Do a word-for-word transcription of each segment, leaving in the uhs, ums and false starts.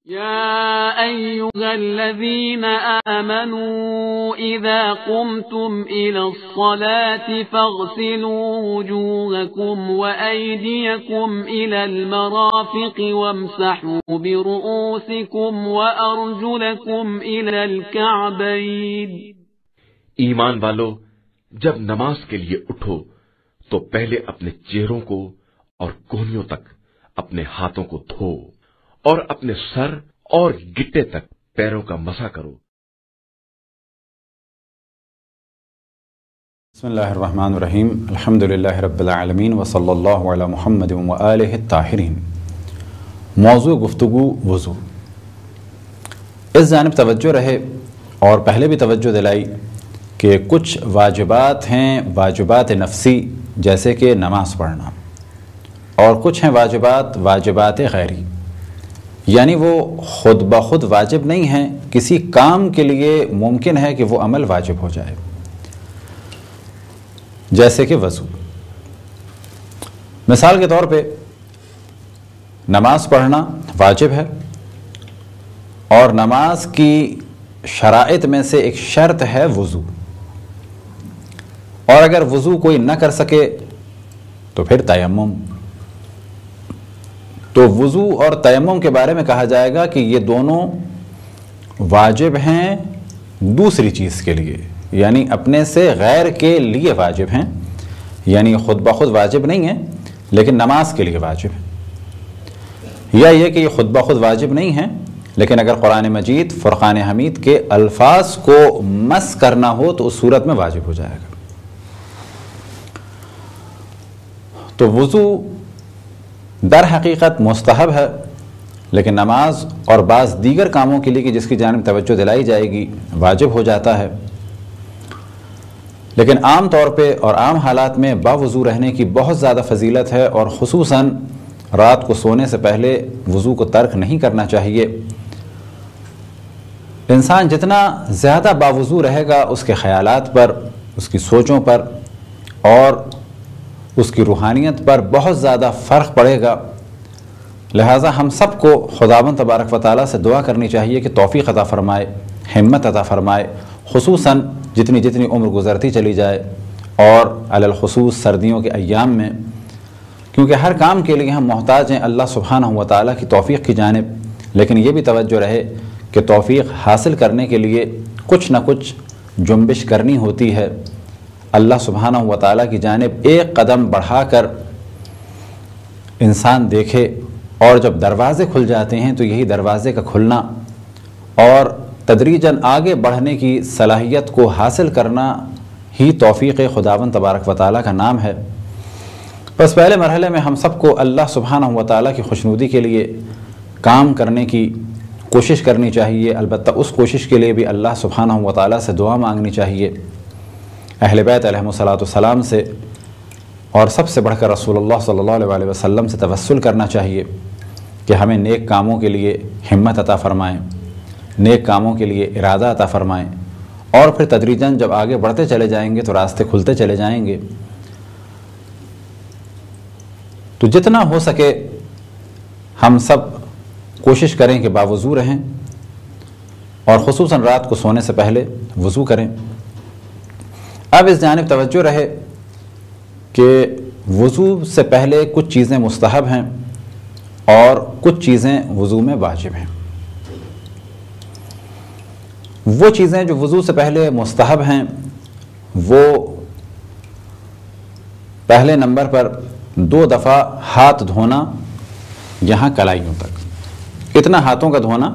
يا أيها الذين آمنوا إذا قمتم إلى الصلاة فاغسلوا وجوهكم وأيديكم إلى المرافق وامسحوا برؤوسكم وأرجلكم إلى الكعبين. ایمان والو، جب نماز کے لیے اٹھو تو پہلے اپنے چہروں کو اور کونیوں تک اپنے ہاتھوں کو دھو اور اپنے سر اور گٹے تک پیروں کا مسح کرو. بسم اللہ الرحمن الرحیم. الحمد للہ رب العالمین وصلی اللہ علی محمد وآلہ الطاہرین. موضوع گفتگو وضو. اس جانب توجہ رہے اور پہلے بھی توجہ دلائی کہ کچھ واجبات ہیں واجبات نفسی جیسے کہ نماز پڑھنا، اور کچھ ہیں واجبات واجبات غیری، یعنی وہ خود بخود واجب نہیں ہیں، کسی کام کے لیے ممکن ہے کہ وہ عمل واجب ہو جائے، جیسے کہ وضو. مثال کے طور پہ نماز پڑھنا واجب ہے، اور نماز کی شرائط میں سے ایک شرط ہے وضو، اور اگر وضو کوئی نہ کر سکے تو پھر تیمم. تو وضو اور تیمم کے بارے میں کہا جائے گا کہ یہ دونوں واجب ہیں دوسری چیز کے لیے، یعنی اپنے سے غیر کے لیے واجب ہیں، یعنی خود بخود واجب نہیں ہیں لیکن نماز کے لیے واجب ہیں. یا یہ کہ یہ خود بخود واجب نہیں ہیں لیکن اگر قرآن مجید فرقان حمید کے الفاظ کو مس کرنا ہو تو اس صورت میں واجب ہو جائے گا. تو وضو در حقیقت مستحب ہے، لیکن نماز اور بعض دیگر کاموں کے لیے کہ جس کی جانب توجہ دلائی جائے گی واجب ہو جاتا ہے. لیکن عام طور پہ اور عام حالات میں باوضو رہنے کی بہت زیادہ فضیلت ہے، اور خصوصاً رات کو سونے سے پہلے وضو کو ترک نہیں کرنا چاہیے. انسان جتنا زیادہ باوضو رہے گا اس کے خیالات پر، اس کی سوچوں پر اور اس کی روحانیت پر بہت زیادہ فرق پڑے گا. لہٰذا ہم سب کو خداوند تبارک و تعالیٰ سے دعا کرنی چاہیے کہ توفیق عطا فرمائے، ہمت عطا فرمائے، خصوصاً جتنی جتنی عمر گزرتی چلی جائے، اور علی الخصوص سردیوں کے ایام میں، کیونکہ ہر کام کے لیے ہم محتاج ہیں اللہ سبحانہ و تعالیٰ کی توفیق کی جانب. لیکن یہ بھی توجہ رہے کہ توفیق حاصل کرنے کے لیے کچھ نہ کچھ جنبش کرنی ہوتی ہے. اللہ سبحانہ و تعالیٰ کی جانب ایک قدم بڑھا کر انسان دیکھے، اور جب دروازے کھل جاتے ہیں تو یہی دروازے کا کھلنا اور تدریجاً آگے بڑھنے کی صلاحیت کو حاصل کرنا ہی توفیق خداوند تبارک و تعالیٰ کا نام ہے. بس پہلے مرحلے میں ہم سب کو اللہ سبحانہ و تعالیٰ کی خوشنودی کے لیے کام کرنے کی کوشش کرنی چاہیے. البتہ اس کوشش کے لیے بھی اللہ سبحانہ و تعالیٰ سے دعا مانگنی چاہیے، اہل بیت علیہم الصلاۃ والسلام سے، اور سب سے بڑھ کر رسول اللہ صلی اللہ علیہ وسلم سے توسل کرنا چاہیے کہ ہمیں نیک کاموں کے لیے ہمت عطا فرمائیں، نیک کاموں کے لیے ارادہ عطا فرمائیں، اور پھر تدریجاً جب آگے بڑھتے چلے جائیں گے تو راستے کھلتے چلے جائیں گے. تو جتنا ہو سکے ہم سب کوشش کریں کہ باوضو رہیں، اور خصوصاً رات کو سونے سے پہلے وضو کریں. اب اس جانب توجہ رہے کہ وضو سے پہلے کچھ چیزیں مستحب ہیں اور کچھ چیزیں وضو میں واجب ہیں. وہ چیزیں جو وضو سے پہلے مستحب ہیں وہ پہلے نمبر پر دو دفعہ ہاتھ دھونا یہاں کلائیوں تک، اتنا ہاتھوں کا دھونا،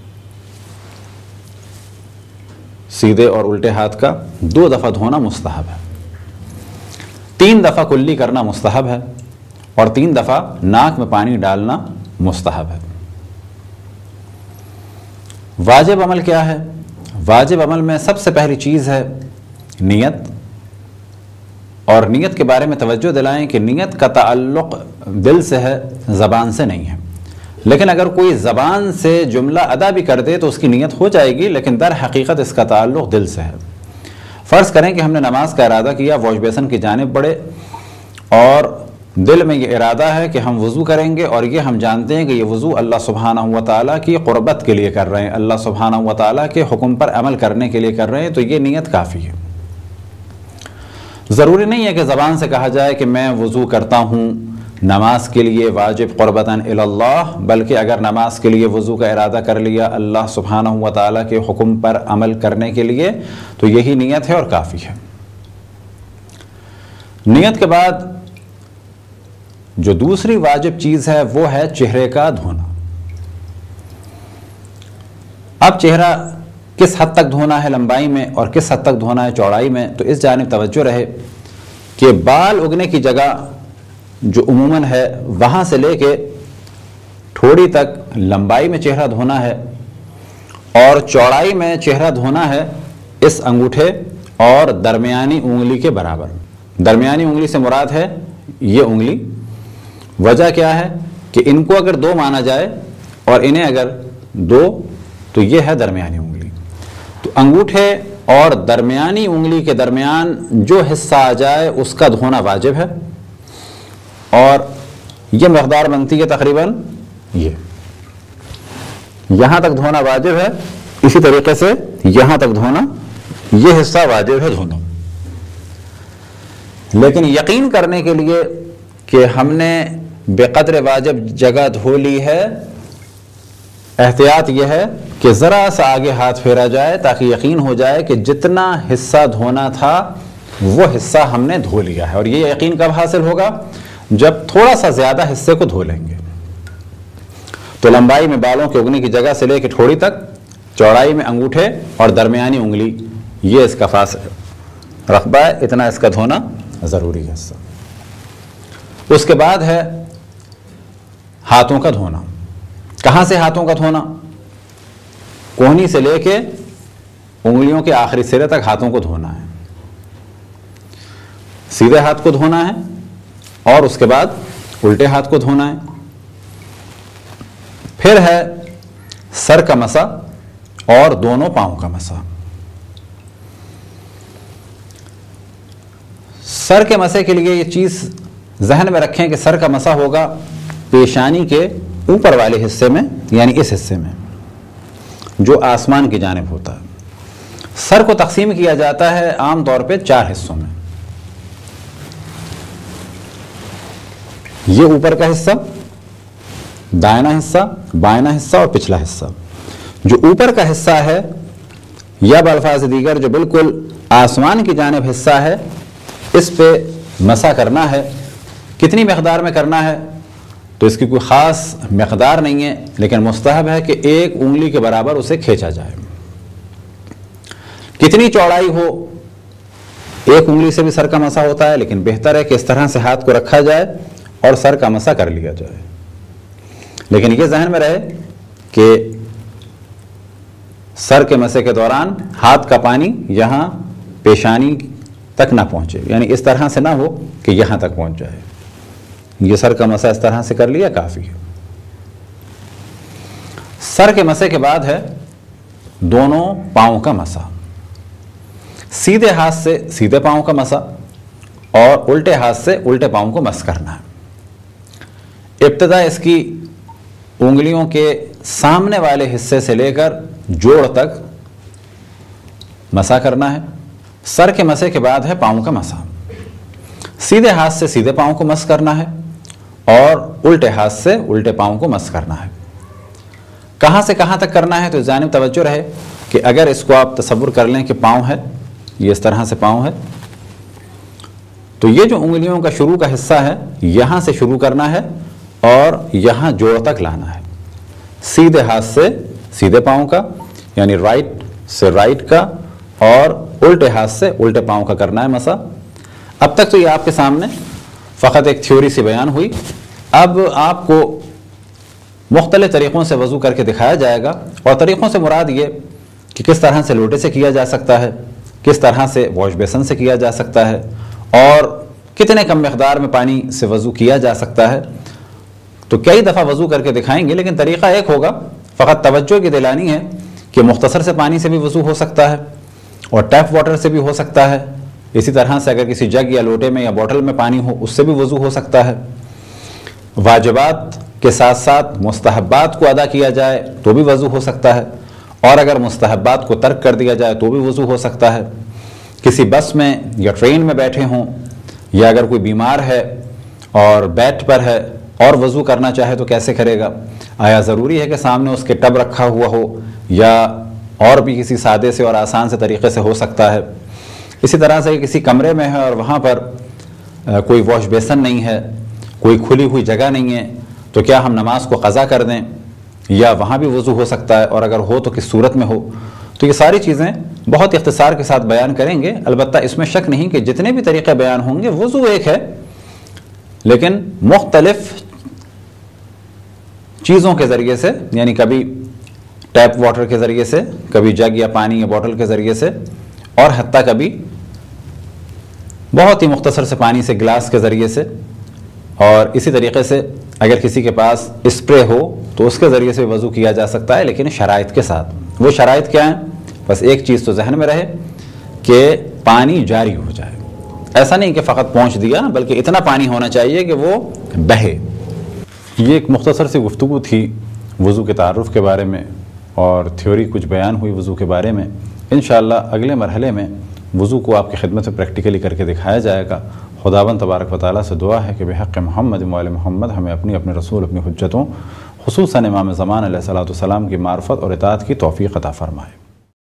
سیدھے اور الٹے ہاتھ کا دو دفعہ دھونا مستحب ہے. تین دفعہ کلی کرنا مستحب ہے، اور تین دفعہ ناک میں پانی ڈالنا مستحب ہے. واجب عمل کیا ہے؟ واجب عمل میں سب سے پہلی چیز ہے نیت. اور نیت کے بارے میں توجہ دلائیں کہ نیت کا تعلق دل سے ہے، زبان سے نہیں ہے. لیکن اگر کوئی زبان سے جملہ ادا بھی کر دے تو اس کی نیت ہو جائے گی، لیکن در حقیقت اس کا تعلق دل سے ہے. فرض کریں کہ ہم نے نماز کا ارادہ کیا، واش بیسن کی جانب بڑھے اور دل میں یہ ارادہ ہے کہ ہم وضو کریں گے اور یہ ہم جانتے ہیں کہ یہ وضو اللہ سبحانہ و تعالیٰ کی قربت کے لیے کر رہے ہیں، اللہ سبحانہ و تعالیٰ کے حکم پر عمل کرنے کے لیے کر رہے ہیں، تو یہ نیت کافی ہے۔ ضروری نہیں ہے کہ زبان سے کہا جائے کہ میں وضو کرتا ہوں نماز کے لیے واجب قربتاً الی اللہ، بلکہ اگر نماز کے لیے وضو کا ارادہ کر لیا اللہ سبحانہ و تعالیٰ کے حکم پر عمل کرنے کے لیے تو یہی نیت ہے اور کافی ہے۔ نیت کے بعد جو دوسری واجب چیز ہے وہ ہے چہرے کا دھونا۔ اب چہرہ کس حد تک دھونا ہے لمبائی میں اور کس حد تک دھونا ہے چوڑائی میں، تو اس جانب توجہ رہے کہ بال اگنے کی جگہ جو عموماً ہے وہاں سے لے کے تھوڑی تک لمبائی میں چہرہ دھونا ہے، اور چوڑائی میں چہرہ دھونا ہے اس انگوٹھے اور درمیانی انگلی کے برابر۔ درمیانی انگلی سے مراد ہے یہ انگلی۔ وجہ کیا ہے کہ ان کو اگر دو مانا جائے اور انہیں اگر دو تو یہ ہے درمیانی انگلی۔ تو انگوٹھے اور درمیانی انگلی کے درمیان جو حصہ آ جائے اس کا دھونا واجب ہے، اور یہ مقدار بنتی ہے تقریباً یہ یہاں تک دھونا واجب ہے، اسی طریقے سے یہاں تک دھونا یہ حصہ واجب ہے دھونا۔ لیکن یقین کرنے کے لیے کہ ہم نے بے قدر واجب جگہ دھو لی ہے، احتیاط یہ ہے کہ ذرا سا آگے ہاتھ پھیرا جائے تاکہ یقین ہو جائے کہ جتنا حصہ دھونا تھا وہ حصہ ہم نے دھو لیا ہے۔ اور یہ یقین کب حاصل ہوگا؟ جب تھوڑا سا زیادہ حصے کو دھو لیں گے۔ تو لمبائی میں بالوں کے اگنے کی جگہ سے لے کے ٹھوڑی تک، چوڑائی میں انگوٹھے اور درمیانی انگلی، یہ اس کا فاصلہ رقبہ ہے، اتنا اس کا دھونا ضروری ہے حصہ۔ اس کے بعد ہے ہاتھوں کا دھونا۔ کہاں سے ہاتھوں کا دھونا؟ کوہنی سے لے کے انگلیوں کے آخری سرے تک ہاتھوں کو دھونا ہے۔ سیدھے ہاتھ کو دھونا ہے اور اس کے بعد الٹے ہاتھ کو دھونا ہے۔ پھر ہے سر کا مسح اور دونوں پاؤں کا مسح۔ سر کے مسح کے لیے یہ چیز ذہن میں رکھیں کہ سر کا مسح ہوگا پیشانی کے اوپر والے حصے میں، یعنی اس حصے میں جو آسمان کی جانب ہوتا ہے۔ سر کو تقسیم کیا جاتا ہے عام طور پہ چار حصوں میں۔ یہ اوپر کا حصہ، دائنا حصہ، بائنا حصہ اور پچھلا حصہ۔ جو اوپر کا حصہ ہے یا بالفاظ دیگر جو بالکل آسمان کی جانب حصہ ہے، اس پہ مسح کرنا ہے۔ کتنی مقدار میں کرنا ہے تو اس کی کوئی خاص مقدار نہیں ہے، لیکن مستحب ہے کہ ایک انگلی کے برابر اسے کھینچا جائے۔ کتنی چوڑائی ہو، ایک انگلی سے بھی سر کا مسح ہوتا ہے، لیکن بہتر ہے کہ اس طرح سے ہاتھ کو رکھا جائے اور سر کا مسح کر لیا جائے۔ لیکن یہ ذہن میں رہے کہ سر کے مسح کے دوران ہاتھ کا پانی یہاں پیشانی تک نہ پہنچے، یعنی اس طرح سے نہ ہو کہ یہاں تک پہنچ جائے۔ یہ سر کا مسح اس طرح سے کر لیا کافی ہے۔ سر کے مسح کے بعد ہے دونوں پاؤں کا مسح۔ سیدھے ہاتھ سے سیدھے پاؤں کا مسح اور الٹے ہاتھ سے الٹے پاؤں کو مس کرنا ہے۔ ابتدا اس کی انگلیوں کے سامنے والے حصے سے لے کر جوڑ تک مسح کرنا ہے۔ سر کے مسح کے بعد ہے پاؤں کا مسح۔ سیدھے ہاتھ سے سیدھے پاؤں کو مس کرنا ہے اور الٹے ہاتھ سے الٹے پاؤں کو مس کرنا ہے۔ کہاں سے کہاں تک کرنا ہے تو اس جانب توجہ رہے کہ اگر اس کو آپ تصور کر لیں کہ پاؤں ہے، یہ اس طرح سے پاؤں ہے، تو یہ جو انگلیوں کا شروع کا حصہ ہے یہاں سے شروع کرنا ہے اور یہاں جوڑ تک لانا ہے۔ سیدھے ہاتھ سے سیدھے پاؤں کا، یعنی رائٹ سے رائٹ کا، اور الٹے ہاتھ سے الٹے پاؤں کا کرنا ہے مسح۔ اب تک تو یہ آپ کے سامنے فقط ایک تھیوری سے بیان ہوئی۔ اب آپ کو مختلف طریقوں سے وضو کر کے دکھایا جائے گا، اور طریقوں سے مراد یہ کہ کس طرح سے لوٹے سے کیا جا سکتا ہے، کس طرح سے واش بیسن سے کیا جا سکتا ہے، اور کتنے کم مقدار میں پانی سے وضو کیا جا سکتا ہے۔ تو کئی دفعہ وضو کر کے دکھائیں گے، لیکن طریقہ ایک ہوگا۔ فقط توجہ کی دلانی ہے کہ مختصر سے پانی سے بھی وضو ہو سکتا ہے اور ٹیپ واٹر سے بھی ہو سکتا ہے، اسی طرح سے اگر کسی جگ یا لوٹے میں یا بوٹل میں پانی ہو اس سے بھی وضو ہو سکتا ہے۔ واجبات کے ساتھ ساتھ مستحبات کو ادا کیا جائے تو بھی وضو ہو سکتا ہے، اور اگر مستحبات کو ترک کر دیا جائے تو بھی وضو ہو سکتا ہے۔ کسی بس میں یا ٹرین میں بیٹھے ہوں، یا اگر کوئی بیمار ہے اور بیڈ پر ہے اور وضو کرنا چاہے تو کیسے کرے گا؟ آیا ضروری ہے کہ سامنے اس کے ٹب رکھا ہوا ہو، یا اور بھی کسی سادے سے اور آسان سے طریقے سے ہو سکتا ہے؟ اسی طرح سے کسی کمرے میں ہے اور وہاں پر کوئی واش بیسن نہیں ہے، کوئی کھلی ہوئی جگہ نہیں ہے، تو کیا ہم نماز کو قضا کر دیں یا وہاں بھی وضو ہو سکتا ہے، اور اگر ہو تو کس صورت میں ہو؟ تو یہ ساری چیزیں بہت اختصار کے ساتھ بیان کریں گے۔ البتہ اس میں شک نہیں کہ جتنے بھی طریقے بیان ہوں گے وضو ایک ہے، لیکن مختلف چیزوں کے ذریعے سے، یعنی کبھی ٹیپ واٹر کے ذریعے سے، کبھی جگ یا پانی یا بوٹل کے ذریعے سے، اور حتیٰ کبھی بہت ہی مختصر سے پانی سے گلاس کے ذریعے سے، اور اسی طریقے سے اگر کسی کے پاس اسپرے ہو تو اس کے ذریعے سے وضو کیا جا سکتا ہے، لیکن شرائط کے ساتھ۔ وہ شرائط کیا ہیں؟ بس ایک چیز تو ذہن میں رہے کہ پانی جاری ہو جائے، ایسا نہیں کہ فقط پہنچ دیا، بلکہ اتنا پانی ہونا چاہیے کہ وہ بہے۔ یہ ایک مختصر سی گفتگو تھی وضو کے تعارف کے بارے میں، اور تھیوری کچھ بیان ہوئی وضو کے بارے میں۔ انشاءاللہ اگلے مرحلے میں وضو کو آپ کی خدمت میں پریکٹیکلی کر کے دکھایا جائے گا۔ خداوند تبارک و تعالیٰ سے دعا ہے کہ بحق محمد و آل محمد ہمیں اپنی اپنے رسول اپنی حجتوں، خصوصاً امام زمان علیہ الصلوۃ والسلام کی معرفت اور اطاعت کی توفیق عطا فرمائے۔